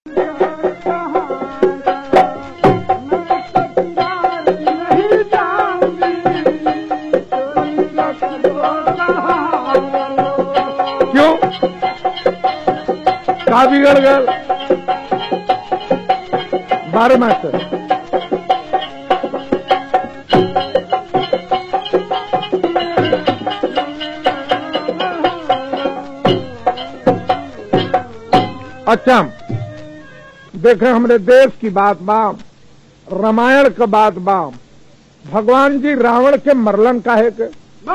क्यों का बिगड़ गल 12 मास्टर अच्छा देखें हमरे देश की बात बा, रामायण का बात बा। भगवान जी रावण के मरलन काहे के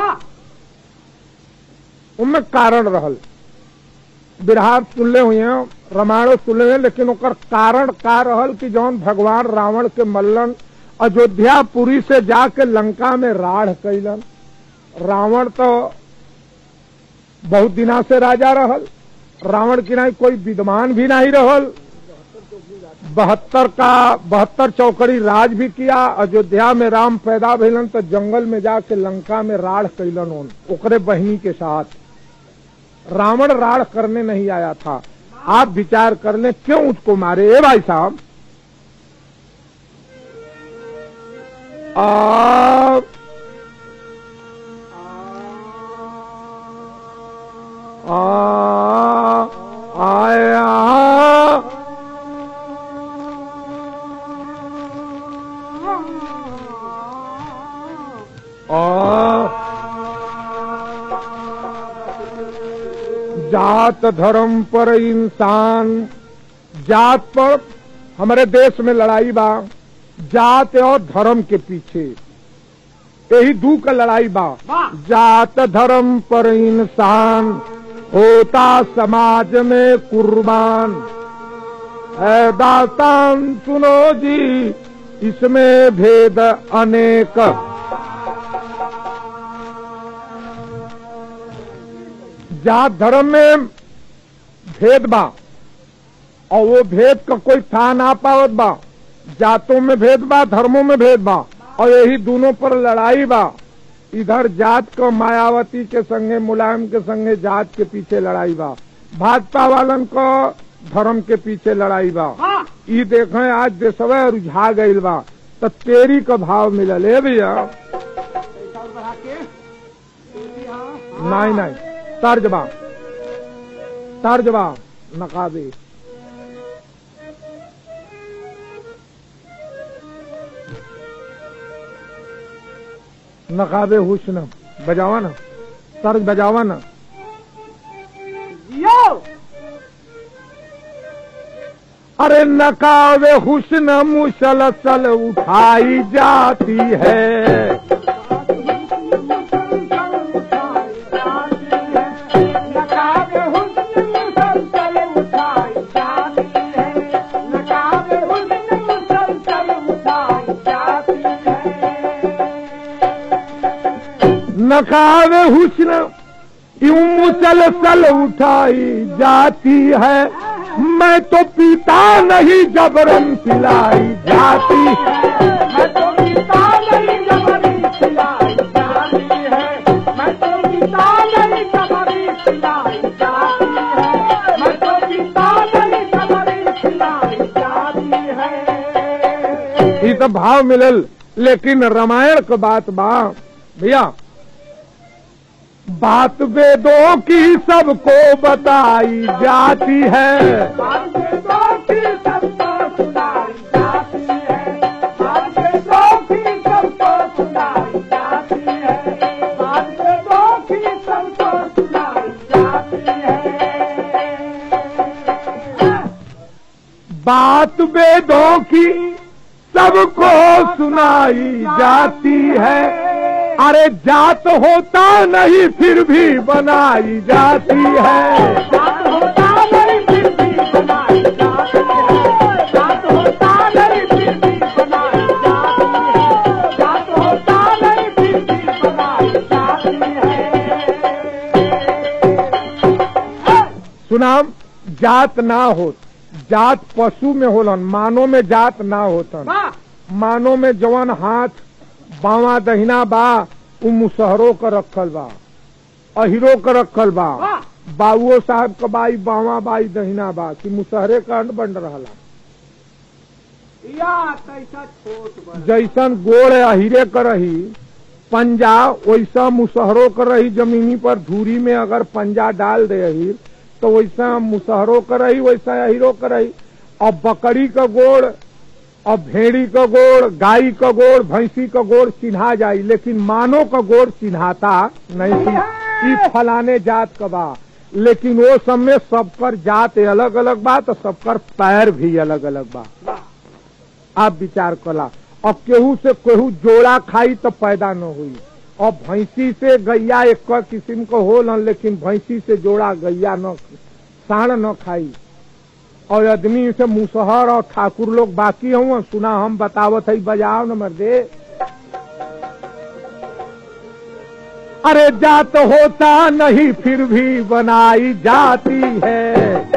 उनमें कारण रहल। बिरहा सुनले हुए हैं, रामायण सुनले हुए, लेकिन ओकर कारण का रहल कि जौन भगवान रावण के मल्लन अयोध्यापुरी से जाके लंका में राढ़ कैलन। रावण तो बहुत दिना से राजा रहल, रावण की नहीं कोई विद्वान भी नहीं रहल। 72 चौकड़ी राज भी किया। अयोध्या में राम पैदा भेलन तो जंगल में जाके लंका में राढ़ कैलन ओकरे बहिनी के साथ। रावण राढ़ करने नहीं आया था। आप विचार कर लें क्यों उसको मारे। ए भाई साहब आया जात धर्म पर इंसान, जात पर हमारे देश में लड़ाई बा, जात और धर्म के पीछे यही दू का लड़ाई बा। जात धर्म पर इंसान होता समाज में कुर्बान। है दास्तान सुनो जी इसमें भेद अनेक। जात धर्म में भेद बा और वो भेद का कोई था ना पावत बा। जातों में भेद बा, धर्मों में भेद बा और यही दोनों पर लड़ाई बा। इधर जात को मायावती के संगे, मुलायम के संगे जात के पीछे लड़ाई बा। भाजपा वालन को धर्म के पीछे लड़ाई बा। ये देखें आज देशवा रुझा गईल बा तो तेरी का भाव मिलल है भैया। नहीं तर्जबा नकाबे नकाबे हुस्न बजावा ना, तर्ज बजावा ना। अरे नकाबे हुस्न मुसलसल उठाई जाती है। नकाबे हुस्न यूं मुसलसल उठाई जाती है। मैं तो पीता नहीं जबरन पिलाई जाती है। मैं तो पीता नहीं जबरन पिलाई जाती है। मैं तो पीता नहीं जबरन पिलाई जाती है। मैं तो पीता नहीं जबरन पिलाई जाती है। ये तो भाव मिलल, लेकिन रामायण का बात बा भैया। बात वेदों की सबको बताई जाती है। बात वेदों की सबको सुनाई जाती है। बात वेदों की सबको सुनाई जाती है। बात वेदों की सबको सुनाई जाती है। बात वेदों की सबको सुनाई जाती है। अरे जात होता नहीं फिर भी बनाई जाती है। जात होता नहीं फिर भी बनाई जाती है। जात होता नहीं फिर भी बनाई जाती है। जात होता नहीं फिर भी बनाई जाती है। सुनाम जात ना हो, जात पशु में होलन, मानव में जात ना होतन। मानव में जवन हाथ बावा दहिना बा उ मुसहरों का रखल बा, अहिरों का रखल बा, बाबुओ साहब का बाई बावा बाई दहिना बा कि मुसहरे का अंड बन रहा जैसन गोड़ अहिरे कर रही पंजा वैसा मुसहरो कर रही। जमीनी पर धूरी में अगर पंजा डाल दे अहिर तो वैसा मुसहरो कर रही, वैसा अहिरो कर रही। और बकरी का गोड़ और भेड़ी का गोड़, गाय का गोड़, भैंसी का गोड़ चिन्हा जाई, लेकिन मानो का गोड़ चिन्हाता नहीं थी फलाने जात का बा। लेकिन वो सब में सबकर जात अलग अलग बा तो सबकर पैर भी अलग अलग बा। आप विचार कला। और केहू से केहू जोड़ा खाई तो पैदा न हुई। और भैंसी से गैया एक किस्म को हो न, लेकिन भैंसी से जोड़ा गैया न साण न खाई। और आदमी से मुसहर और ठाकुर लोग बाकी हुआ सुना हम बतावत है, बजाओ न मर्दे। अरे जात होता नहीं फिर भी बनाई जाती है।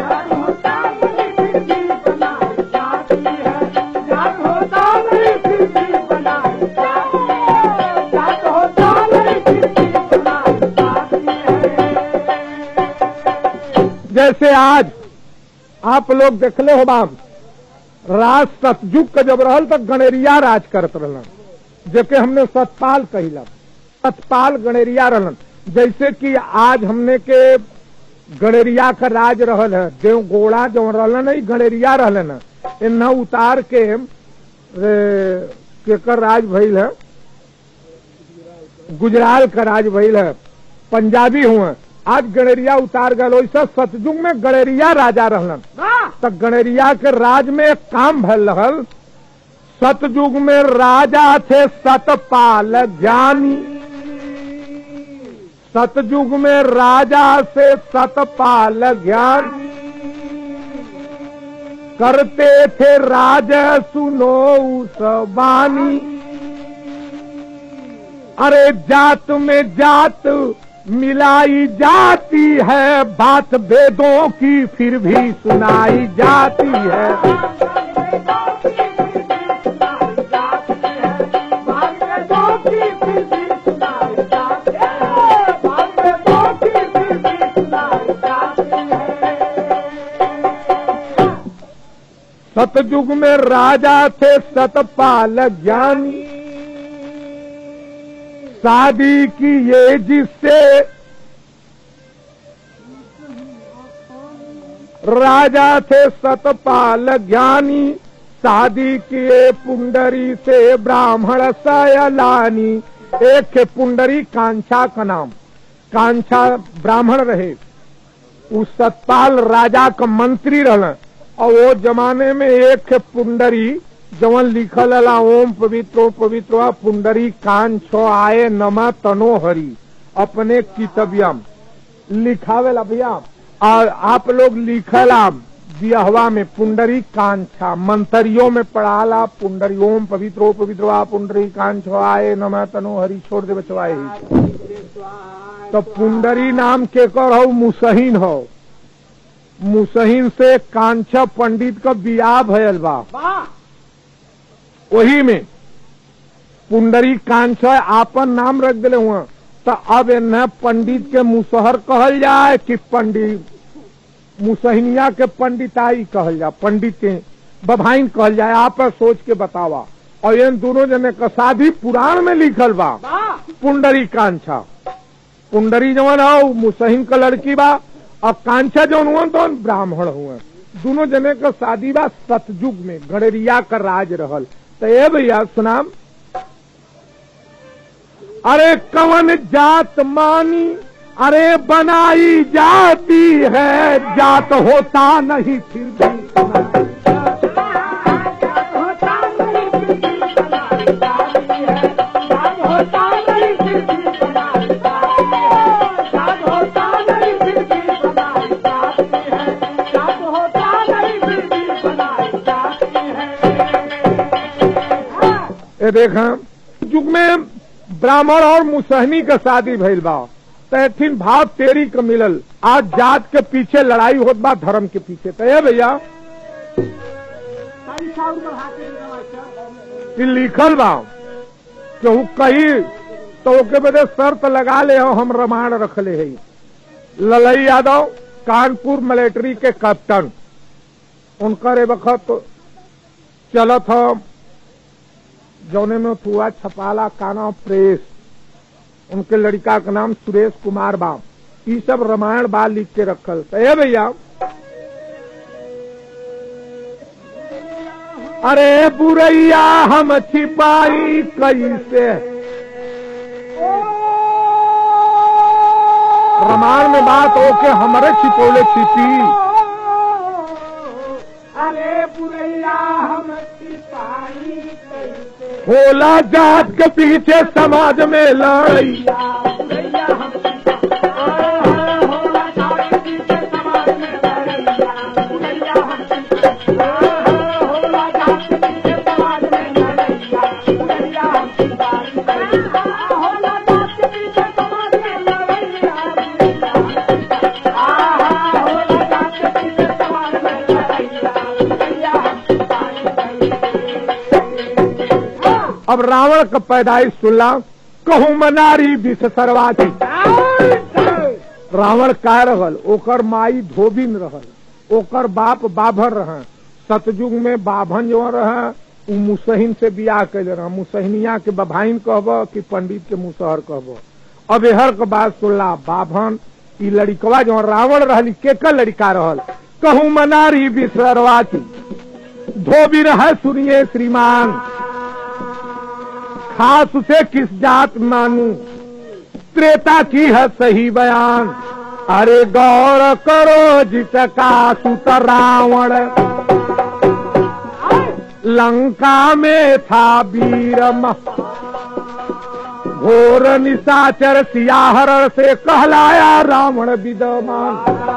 जैसे आज आप लोग देखले हो बाम, राज सतयुग का जब रहल तो गणेरिया राज करत रहलन, जेके हमने सतपाल कहिला। सतपाल गणेरिया रहलन। जैसे कि आज हमने के गणेरिया का राज रहल है, देवगोड़ा जो रहलन है गणेरिया रहलन है। इन्ह उतार के केकर राज भइल है, गुजराल का राज भइल है, पंजाबी हुए। आज गणेरिया उतार गए। वैसा सतयुग में गणेरिया राजा रहलन। तो गणेरिया के राज में एक काम भल रहल। सतयुग में राजा थे सतपाल ज्ञानी। सतयुग में राजा से सतपाल ज्ञानी करते थे राज सुनो उस बानी। अरे जात में जात मिलाई जाती है, बात वेदों की फिर भी सुनाई जाती है। सतयुग में राजा थे सतपाल ज्ञानी। शादी की ये जिससे राजा थे सतपाल ज्ञानी। शादी किए पुंडरी से ब्राह्मण सयलानी। एक थे पुंडरी कांछा का नाम, कांछा ब्राह्मण रहे। उस सतपाल राजा का मंत्री रहलन। और वो जमाने में एक थे पुंडरी जवन लिखल अला ओम पवित्रो पवित्रो पुंडरी कांछो आए नमा तनो हरि अपने कितव्यम लिखावेला भैया। और आप लोग लिखला बिहवा में पुंडरी कांछा, मंत्रियों में पढ़ाला पुंडरी ओम पवित्रो पवित्रो पुंडरी कांछो आए नमा तनो हरि छोड़ दे बचवाए। तो पुंडरी नाम के कर हो मुसहीन हो। मुसहीन से कांछा पंडित का बियाह भयल बा। वही में पुंडरी कांछा आपन नाम रख दिले हुआ। तो अब न पंडित के मुसहर कहल जाए कि पंडित मुसहिनिया के पंडिताई कहल जाए, पंडित के बभाइन कहल जाए। आप सोच के बतावा। और इन दोनों जने का शादी पुराण में लिखल बा। पुंडरी कांछा, पुंडरी जवन हो मुसहिन का लड़की बा और कांछा जवन हुआ तो ब्राह्मण हुआ। दोनों जने का शादी बा सतयुग में, गणेरिया का राज रहल। तो ये भैया सुनाम। अरे कवन जात मानी अरे बनाई जाती है, जात होता नहीं फिर भी ये देखा युग में ब्राह्मण और मुसहनी का शादी भइल बा। तैथिन भाव तेरी का मिलल। आज जात के पीछे लड़ाई होत बा, धर्म के पीछे। तो ये भैया लिखल बा केहू कही तो ओके बदे शर्त लगा ले हो हम रामायण रखले है। ललई यादव कानपुर मिलिट्री के कैप्टन, उनका रे वक्त चलत हो जौने में हुआ छपाला काना प्रेस, उनके लड़का का नाम सुरेश कुमार बा। ये सब रामायण बा लिख के रखल। तो ए भैया, अरे बुरैया हम छिपाई कैसे, रामायण में बात हो के हमारे छिपोले छिपी। अरे बुरैया हम छिपाई कैसे, होला जात के पीछे समाज में लड़ाई, अब रावण का पैदाइश सुनला, कहूं मनारी विष सर्वाची। रावण का रहल, ओकर माई धोबिन रहल, ओकर बाप बाभर रह। सतयुग में बाभन जो रह उ मुसहिन से बियाह कैले रह। मुसहिनिया के बभाइन कहब कि पंडित के मुसहर कहब। अब एहर के बात सुनला, बाभन ई लड़िकवा जो रावण रहली केकर लड़का रहल, कहूं मनारी विष सर्वाची। धोबी रह सुनिए श्रीमान, खास उसे किस जात मानू, त्रेता की है सही बयान। अरे गौर करो जिसका सुत रावण, लंका में था वीर घोर निशाचर, सियाहर से कहलाया रावण विद्यमान।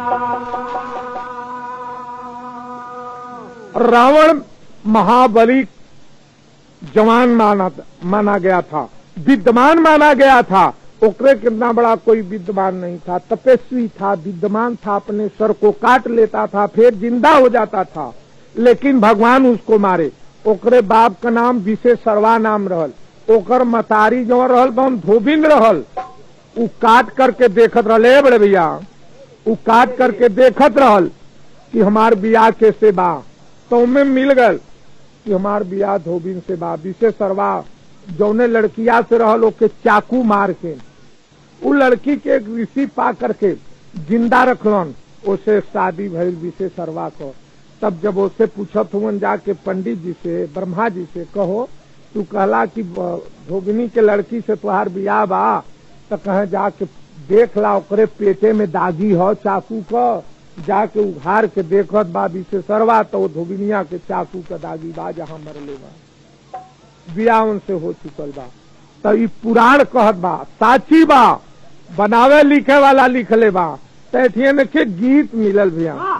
रावण महाबली जवान माना गया था, विद्यमान माना गया था। ओकरे कितना बड़ा कोई विद्यमान नहीं था, तपस्वी था, विद्यमान था, अपने सर को काट लेता था फिर जिंदा हो जाता था, लेकिन भगवान उसको मारे। ओकरे बाप का नाम विशेष सर्वा नाम रहल, ओकर मतारी जो रहल तो धोबिन रहल। उ काट करके देखत रहले बड़े भैया, उ काट करके देखत रहल कि हमार बियाह कैसे बा, तो उनमें मिल गल कि हमार बियाह धोबिन से बा। विशेष सर्वा जौने लड़किया से रहल ओके चाकू मार के उ लड़की के एक ऋषि पा करके जिंदा रखलन, उसे शादी भइल विशेष सर्वा को। तब जब उससे पूछत हुन जाके पंडित जी से, ब्रह्मा जी से, कहो तू कहला कि धोबिनी के लड़की से तुहार बियाह बा, तो कहे जाके देख ला ओकरे पेटे में दागी हो चाकू का, जाके उघार के देखत बा विशेष सर्वा, तो वो धोबिनिया के चाकू का दागी बा जहाँ मरले बा, बियाह उनसे हो चुकल बा। तो ई पुराण कहत बा, साची बा, बनावे लिखे वाला लिखले बा। तैठिए में के गीत मिलल भैया।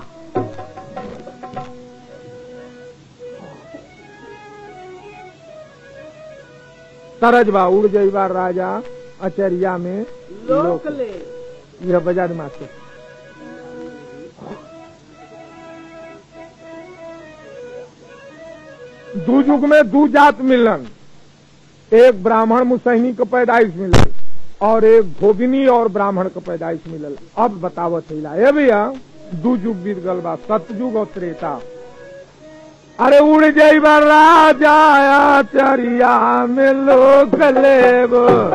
तरज बा, उड़ जइबा राजा अचरिया में लोक ले, यह बाजार मास्टर। दू युग में दू जात मिलन, एक ब्राह्मण मुसहनी का पैदाइश मिलल और एक धोबिनी और ब्राह्मण का पैदाइश मिलल। अब बतावत है भैया, दू युग बीत गल बा, सतयुग और त्रेता। अरे उड़ जाइबा राजा आचरिया में लोक लेब,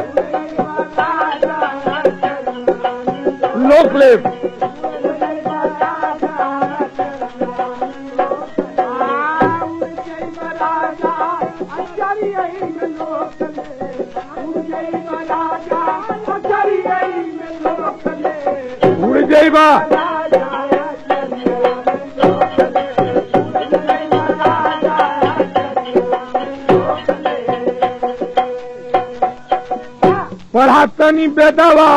लोक लेब। उड़ जाइबा पढ़ातनी बेदवा,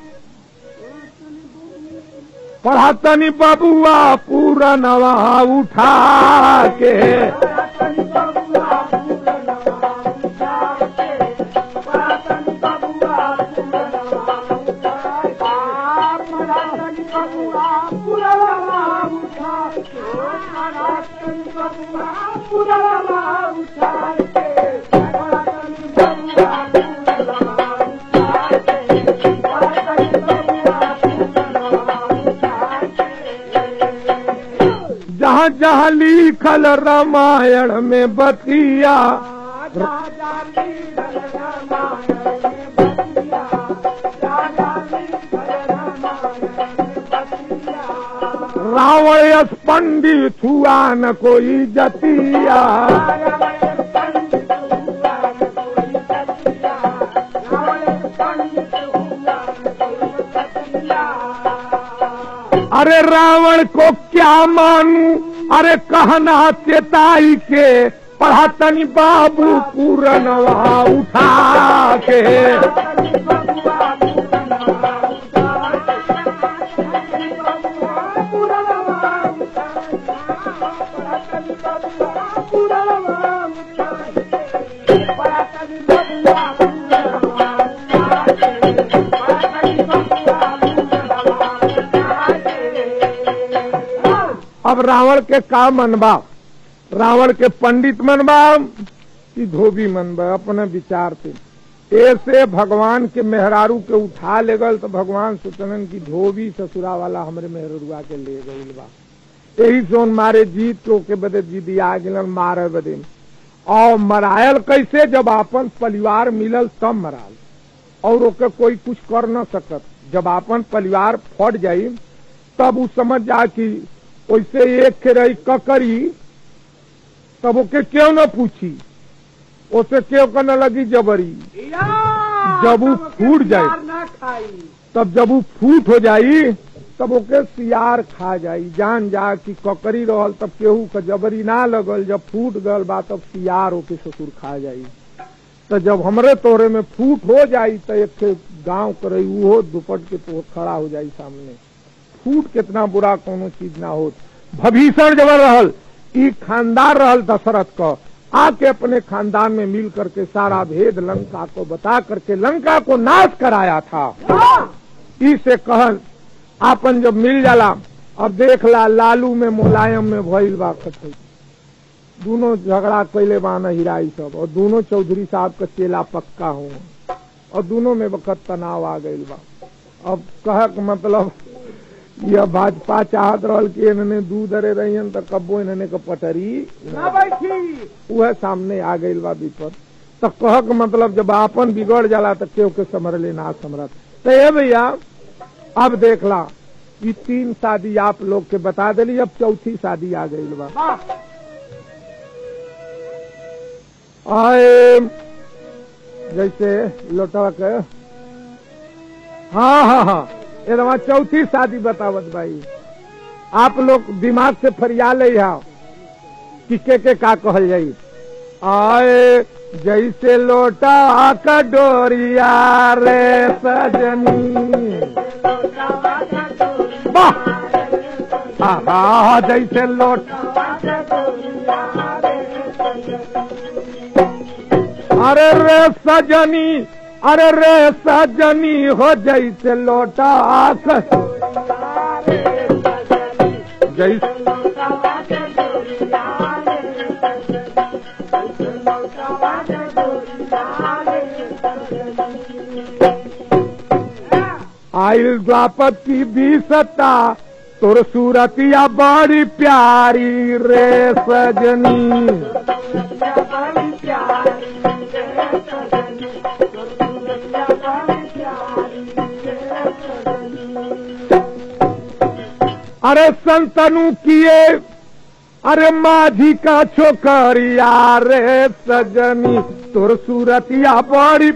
पढ़ातनी बबुआ पूरा नवा उठा के, जहाँ लिखल रामायण में बतिया, रावण यस पंडित हुआ न कोई जतिया। अरे रावण को क्या मानूं, अरे कहना चेताई के, पढ़ा तनी बाबू पूरनवा उठा के। अब रावण के का मनबा, रावण के पंडित मनबा कि धोबी मनबा, अपने विचार से ऐसे भगवान के मेहरारू के उठा ले गल तो भगवान सोचलन की धोबी ससुरा वाला हमरे मेहरुआ के ले गईल बा, यही सोन मारे जीत तो के बदे जीदी आ गिलन मारे बदे। और मरायल कैसे, जब अपन परिवार मिलल तब मराल, और ओके कोई कुछ कर न सकत। जब अपन परिवार फट जाई तब उ समझ जा कि वैसे एक के रही ककरी, तब ओके क्यों न पूछी, उसे क्यों करने लगी जबरी। जब वो फूट जाए, तब जब वो फूट हो जाई तब ओके सियार खा जाई। जान जा कि ककरी रहल तब केहू का जबरी ना लगल, जब फूट गल बा तब सियार ओके ससुर खा जाई। तो जब हमरे तोरे में फूट हो जाई तो एक गांव करई वो दुपट के तो खड़ा हो जाई सामने। फूट कितना बुरा कोनो चीज ना हो। भभीषण जब रहल, ई खानदान रहल दशरथ का, आके अपने खानदान में मिल करके सारा भेद लंका को बता करके लंका को नाश कराया था। इसे कहन आपन जब मिल जाला, अब देख ला लालू में मुलायम में भइल बा खत, दोनों झगड़ा कैले बाना हिराई सब, और दोनों चौधरी साहब का चेला पक्का हो, और दोनों में वक्त तनाव आ गई बा। अब कह मतलब यह भाजपा चाहत रहल कि इन्होंने दूध अरे रही तो कब्बो इन्होंने का पटरी ना बैठी, वह सामने आ गई बा विपद। तो कह मतलब जब आपन बिगड़ जाला तो क्यों के समरले ना समरत। तो ये भैया अब देख ला, ये 3 शादी आप लोग के बता दिली, अब 4थी शादी आ गई बा। आए जैसे लोटवा के, हाँ ये 4थी शादी बतावत भाई। आप लोग दिमाग से फरिया ले कि के का कहल जाई। आए जैसे लोटा का डोरिया रे सजनी, वाह जैसे लोटा, अरे रे सजनी, अरे रे सजनी हो जैसे लोटा जैसे आइल द्वापत की भी सत्ता, तोर सूरतिया बड़ी प्यारी रे सजनी। अरे संतनु किए, अरे माझी का छोकरिया रे सजनी, तोर सूरतिया बड़ी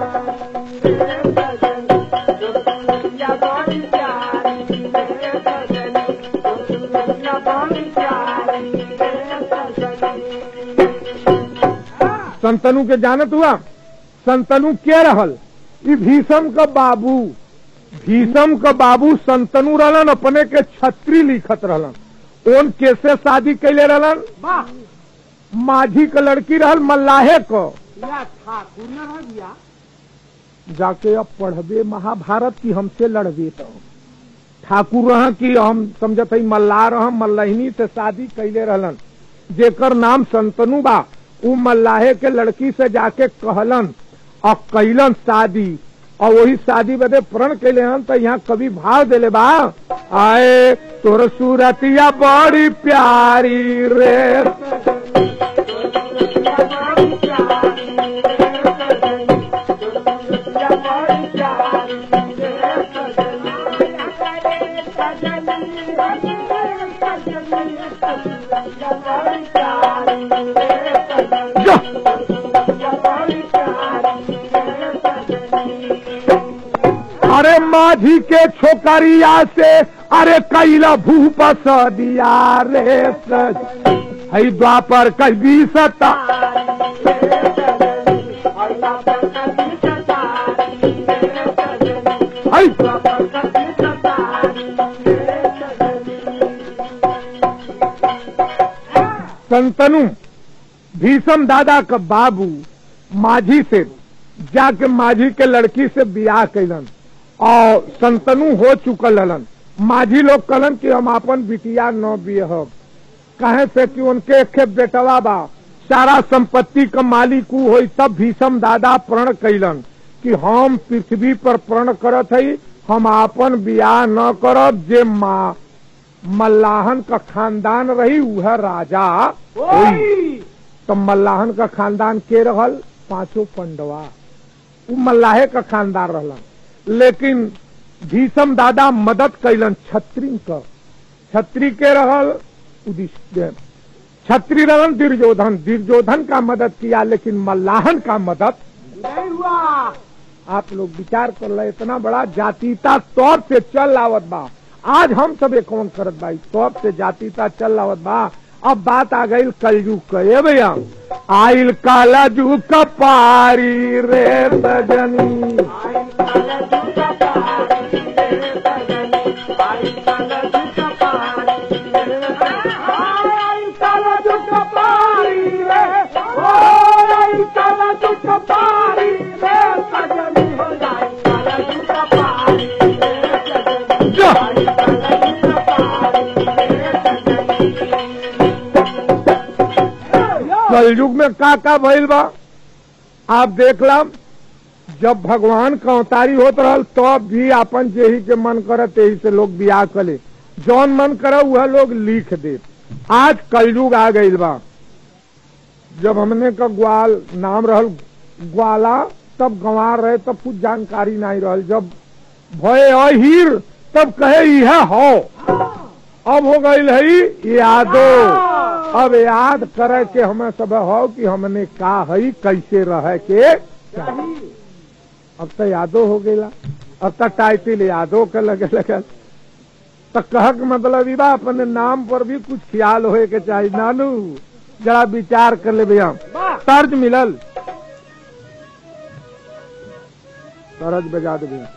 संतनु के जानत हुआ। संतनु के रहल, ई भीषम का बाबू, भीषम का बाबू संतनु रहलन, अपने के छत्री लिखत रहलन। ओन कैसे शादी कैले रहलन, माझी का लड़की रहल मल्लाहे को। जाके अब पढ़बे महाभारत की हमसे लड़बे तो ठाकुर रह की हम समझत हई मल्लाह रह, मल्लहिनी से शादी कैले रहलन, जेकर नाम संतनु बा। उ मल्लाहे के लड़की से जाके कहलन और कैलन शादी। और वही शादी बदे प्रण कैले हन। तो यहाँ कभी भाव देले बा, आए तोर सूरतिया बड़ी प्यारी रे, अरे माझी के छोकरिया से अरे कैला भूपस दिया रे, है द्वापर कभी सता संतनु भीषम दादा का बाबू माझी से जाके माझी के लड़की से बियाह कैलन और संतनु हो चुकल हलन। माझी लोग कहलन कि हम अपन बिटिया न बियहब, कहे से कि उनके एक बेटवा बा, सारा संपत्ति का मालिक होई। तब भीषम दादा प्रण कैलन कि हम पृथ्वी पर प्रण करत हई, हम अपन बियाह न करब, जे मल्लाहन का खानदान रही वह राजा होई। तो मल्लाहन का खानदान के रहल? पांचों पंडवा, वो मल्लाहे का खानदान रहलन। लेकिन भीषम दादा मदद कैलन छत्री का। छत्री के रहल छत्री रहलन दुर्योधन, दुर्योधन का मदद किया, लेकिन मल्लाहन का मदद नहीं हुआ। आप लोग विचार कर ले, इतना बड़ा जातीता तौर से चल आवत बा। आज हम सब कौन करत भाई, तौर से जातीता चल आवत बा। अब बात आ गई कलयुग के भैया, आइल काला जू कपारी रे सजनी, कलयुग में का भइल बा आप देख ला। जब भगवान का अवतारी होत रहल तो भी अपन जेही के मन करे तेही से लोग बियाह करे, जौन मन करे वह लोग लिख दे। आज कलयुग आ गइल बा। जब हमने का ग्वाल नाम रहल ग्वाला, तब गंवार रहे, तब कुछ जानकारी नहीं रहल। जब भय अहीर तब कहे यह हो। अब हो गई है यादो, अब याद करे के हमें सब हो कि हमने का है कैसे रहे के चाहिए। अब तो यादो हो गया, अब तो टाइटिल यादो के लगे लगल। तो कह के मतलब बा अपने नाम पर भी कुछ ख्याल होए के चाहिए। नानू जरा विचार कर ले भैया, तर्ज मिलल, तर्ज बजा दे भैया।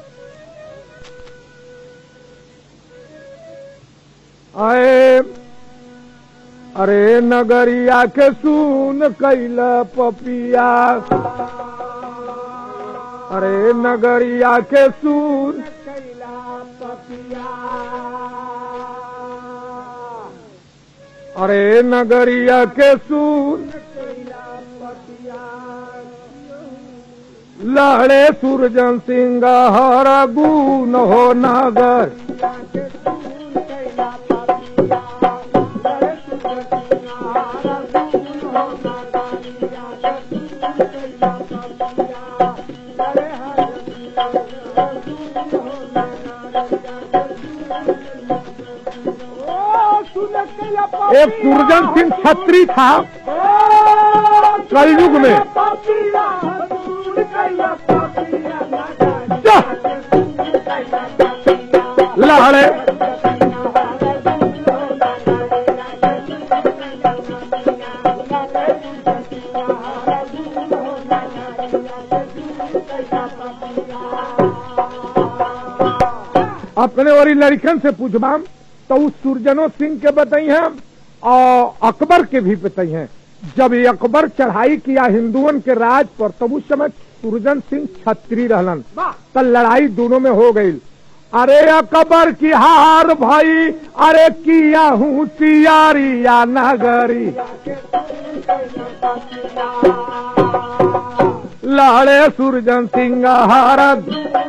आए अरे नगरिया के सुन कैला पपिया, अरे नगरिया के सुन कैला पपिया, अरे नगरिया के सुन कैला पपिया, लहड़े सुरजन सिंह हर गुण हो नगर, एक सुरजन सिंह छत्री था कलयुग में। लहड़े अपने और लड़कन से पूछबाम तो उस सुरजनो सिंह के बताई हैं और अकबर के भी बताई हैं। जब ये अकबर चढ़ाई किया हिंदुओं के राज पर, तब उस समय सुरजन सिंह छत्री रहलन, तो लड़ाई दोनों में हो गई। अरे अकबर की हार भाई, अरे किया हूँ तियारिया नगरी, लाड़े सुरजन सिंह हारद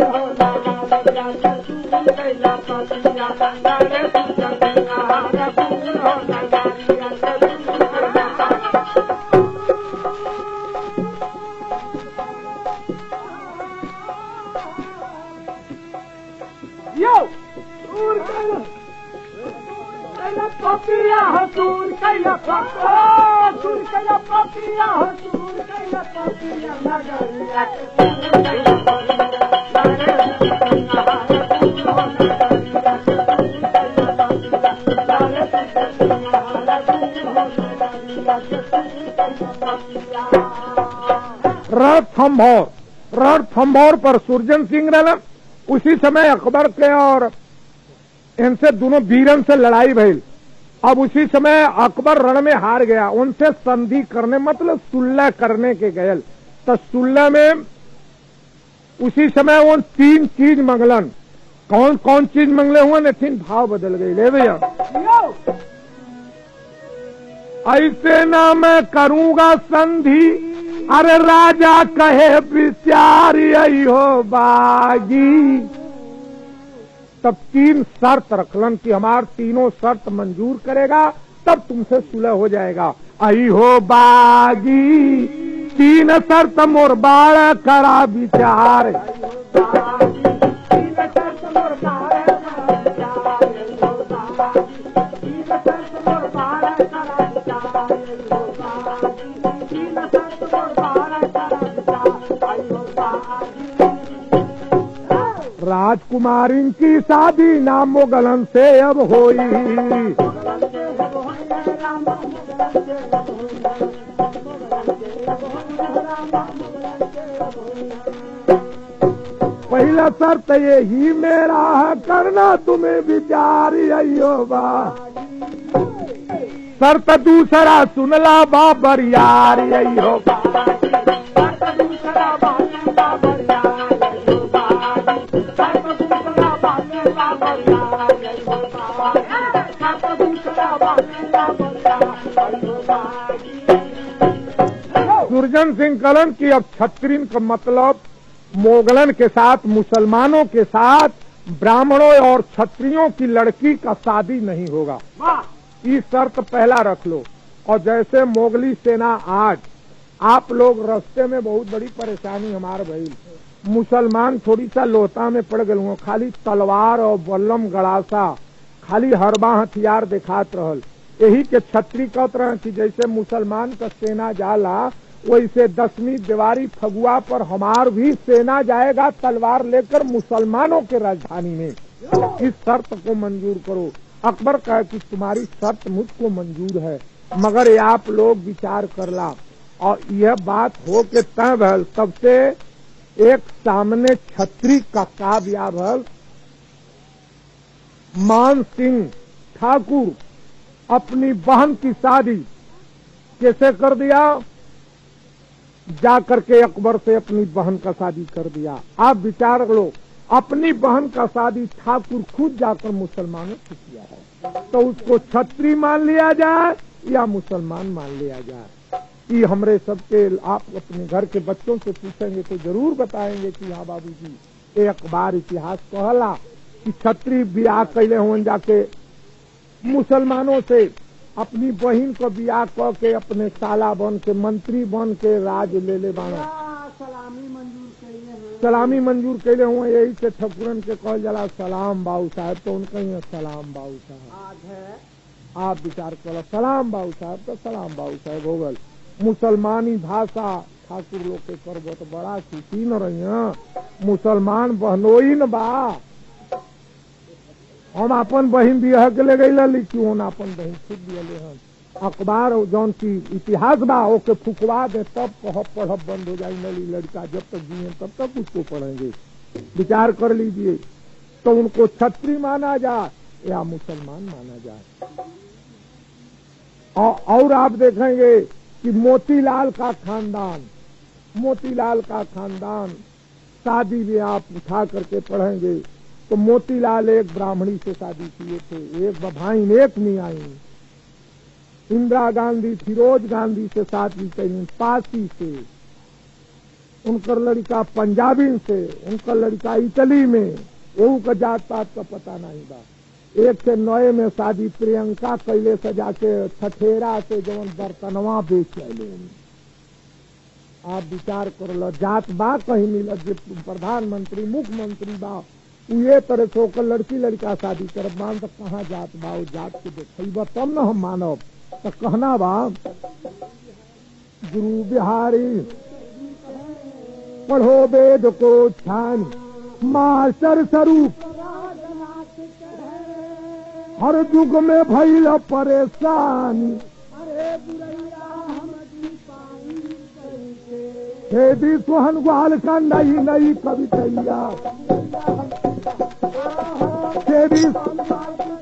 पपिया हसूर कैला दूर कैला पपिया हसूर कैला पपिया नगरिया रणथंभौर पर सुरजन सिंह रहना। उसी समय अकबर के और इनसे दोनों वीरन से लड़ाई भइल। अब उसी समय अकबर रण में हार गया। उनसे संधि करने मतलब सुलह करने के गयल। तो सुलह में उसी समय वो 3 चीज मंगलन। कौन कौन चीज मंगले हुए लेकिन भाव बदल गई। ले भैया ऐसे ना मैं करूंगा संधि, अरे राजा कहे विचार यही हो बागी। तब 3 शर्त रखलन कि हमार तीनों शर्त मंजूर करेगा तब तुमसे सुलह हो जाएगा। आई हो बागी 3 शर्त मोर बाड़ करा विचार। राजकुमारी की शादी ना मुगलन से अब होई। पहला शर्त यही मेरा है करना तुम्हें विचार अयो बा। शर्त दूसरा सुनला बाबर यार अयो बा। सुरजन सिंह कलन की अब छत्रीन का मतलब मोगलन के साथ मुसलमानों के साथ ब्राह्मणों और क्षत्रियों की लड़की का शादी नहीं होगा। ये शर्त पहला रख लो। और जैसे मोगली सेना आज आप लोग रास्ते में बहुत बड़ी परेशानी हमारे भई। मुसलमान थोड़ी सा लोता में पड़ गए। खाली तलवार और बल्लम गड़ासा खाली हरबा हथियार दिखात रहल। यही के छत्री कहत रहे कि जैसे मुसलमान का सेना जाला वैसे 10वीं दिवारी फगुआ पर हमार भी सेना जाएगा तलवार लेकर मुसलमानों के राजधानी में। इस शर्त को मंजूर करो। अकबर कहे कि तुम्हारी शर्त मुझको मंजूर है मगर आप लोग विचार कर ला। और यह बात हो के तय भल तब से एक सामने छत्री का काव्या भल। मान सिंह ठाकुर अपनी बहन की शादी कैसे कर दिया? जाकर के अकबर से अपनी बहन का शादी कर दिया। आप विचार लो, अपनी बहन का शादी ठाकुर खुद जाकर मुसलमानों से किया है तो उसको छत्री मान लिया जाए या मुसलमान मान लिया जाए? ये हमरे सबके आप अपने घर के बच्चों से पूछेंगे तो जरूर बताएंगे कि हाँ बाबूजी ये अखबार इतिहास कहला कि छत्री ब्याह कैले हों जाके मुसलमानों से अपनी बहन को ब्याह क के अपने साला बन के मंत्री बन के राज ले ले बानो। सलामी मंजूर कैले हुए। यही से ठकुरन के कहल जाला सलाम बाबू साहब। तो उनका ही सलाम बाबू साहब। आप विचार करो सलाम बाबू साहब तो सलाम बाबू साहब हो गल। मुसलमानी भाषा ठाकुर लोग के करबो तो बड़ा खुशी न रही। मुसलमान बहनोई न बा। हम अपन बहन बियाह के ले गई लिखी हो अपन बहन खुद दिए हम। अखबार जौन की इतिहास बा ओके फुकवा दे तब कह पढ़ब बंद हो जाए। नली लड़का जब तक जिए तब तक उसको पढ़ेंगे। विचार कर लीजिए तो उनको छत्री माना जाए या मुसलमान माना जाए। और आप देखेंगे कि मोतीलाल का खानदान शादी में आप उठा करके पढ़ेंगे तो मोतीलाल एक ब्राह्मणी से शादी किए थे। एक बभाइन एक मियाई। इंदिरा गांधी फिरोज गांधी से शादी करी पासी से। उनकर लड़का पंजाबी से, उनकर लड़का इटली में, वो का जात पात का पता नहीं बा। 109 में शादी प्रियंका कैले से जाके ठठेरा से जवन बर्तनवा बेच आए। आप विचार कर लो, जात बा कहीं मिलत जे प्रधानमंत्री मुख्यमंत्री बा ये तरह से होकर लड़की लड़का शादी कर मान, तो कहाँ जात बा? वो जात के देखब तब न हम मानब। तो कहना बा गुरु बिहारी पढ़ो वेद को छान, मास्टर स्वरूप हर युग में भइल परेशानी। खेदी सोहन ग्वाल का नई नई कवितैया, खेदी